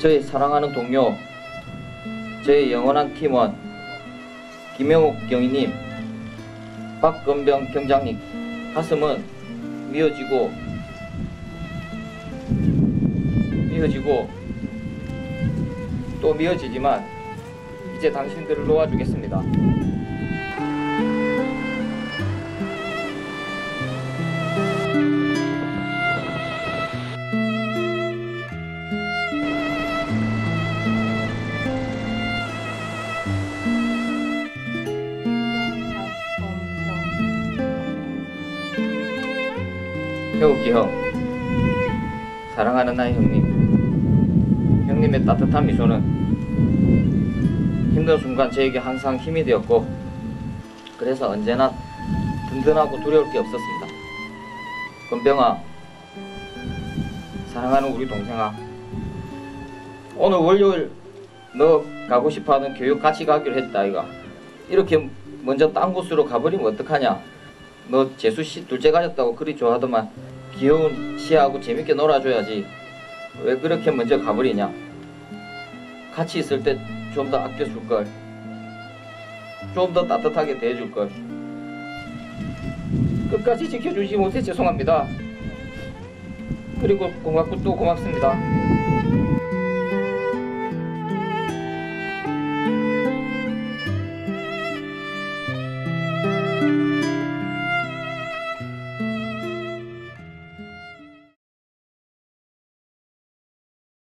저희 사랑하는 동료, 저희 영원한 팀원 김영욱 경위님, 박건병 경장님, 가슴은 미어지고 또 미어지지만 이제 당신들을 놓아주겠습니다. 태욱이 형, 사랑하는 나의 형님, 형님의 따뜻한 미소는 힘든 순간 저에게 항상 힘이 되었고, 그래서 언제나 든든하고 두려울 게 없었습니다. 건병아, 사랑하는 우리 동생아, 오늘 월요일 너 가고 싶어하는 교육 같이 가기로 했다 아이가. 이렇게 먼저 딴 곳으로 가버리면 어떡하냐. 너 재수씨 둘째 가졌다고 그리 좋아하더만 귀여운 시하고 재밌게 놀아줘야지. 왜 그렇게 먼저 가버리냐. 같이 있을 때 좀 더 아껴줄걸, 좀 더 따뜻하게 대해줄걸. 끝까지 지켜주지 못해 죄송합니다. 그리고 고맙고 또 고맙습니다.